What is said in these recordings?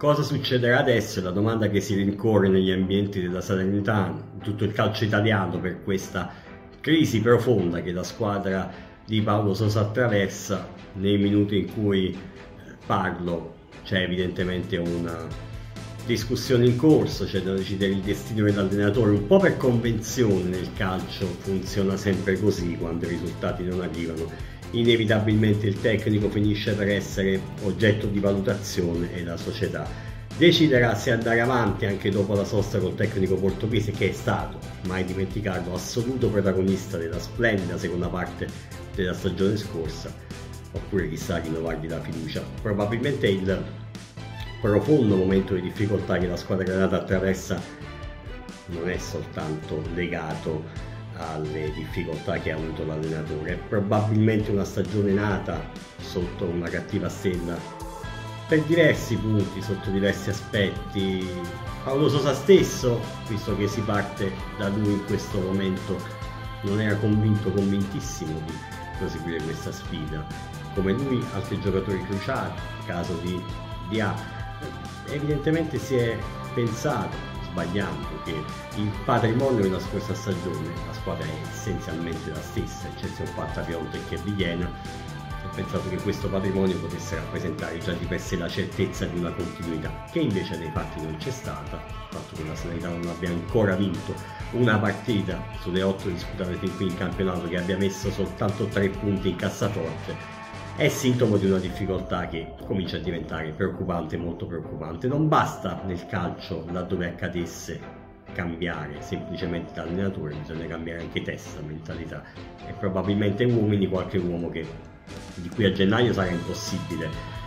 Cosa succederà adesso? È la domanda che si rincorre negli ambienti della Salernitana, in tutto il calcio italiano, per questa crisi profonda che la squadra di Paulo Sousa attraversa. Nei minuti in cui parlo c'è evidentemente una discussione in corso, c'è da decidere il destino dell'allenatore. Un po' per convenzione nel calcio funziona sempre così: quando i risultati non arrivano, inevitabilmente il tecnico finisce per essere oggetto di valutazione e la società deciderà se andare avanti anche dopo la sosta col tecnico portoghese, che è stato, mai dimenticarlo, assoluto protagonista della splendida seconda parte della stagione scorsa, oppure chissà rinnovargli la fiducia. Probabilmente il profondo momento di difficoltà che la squadra granata attraversa non è soltanto legato alle difficoltà che ha avuto l'allenatore, è probabilmente una stagione nata sotto una cattiva stella per diversi punti, sotto diversi aspetti. Paulo Sousa stesso, visto che si parte da lui in questo momento, non era convintissimo di proseguire questa sfida. Come lui altri giocatori cruciali, il caso di Dia. Evidentemente si è pensato, sbagliando, che il patrimonio della scorsa stagione, la squadra è essenzialmente la stessa, eccezione fatta Piontek e Villena, si è pensato che questo patrimonio potesse rappresentare già di per sé la certezza di una continuità, che invece nei fatti non c'è stata. Il fatto che la Salernitana non abbia ancora vinto una partita sulle 8 disputate fin qui in campionato, che abbia messo soltanto 3 punti in cassaforte, è sintomo di una difficoltà che comincia a diventare preoccupante, molto preoccupante. Non basta nel calcio, laddove accadesse, cambiare semplicemente l'allenatore, bisogna cambiare anche testa, mentalità e probabilmente uomini. Qualche uomo che di qui a gennaio sarà impossibile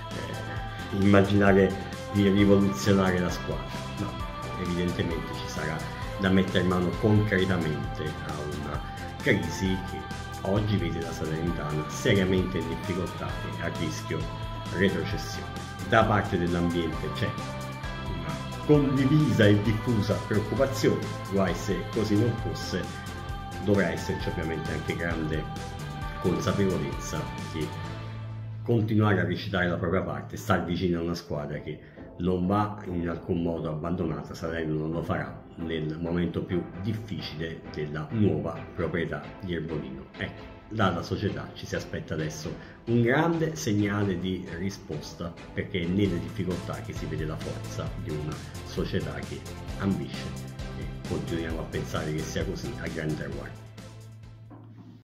immaginare di rivoluzionare la squadra, ma evidentemente ci sarà da mettere mano concretamente a una crisi che oggi vede la Salernitana seriamente in difficoltà e a rischio retrocessione. Da parte dell'ambiente c'è una condivisa e diffusa preoccupazione, guai se così non fosse. Dovrà esserci ovviamente anche grande consapevolezza che continuare a recitare la propria parte, star vicino a una squadra che non va in alcun modo abbandonata. Salerno non lo farà nel momento più difficile della nuova proprietà di Erbolino. Ecco, dalla società ci si aspetta adesso un grande segnale di risposta, perché è nelle difficoltà che si vede la forza di una società che ambisce, e continuiamo a pensare che sia così, a grandi traguardi.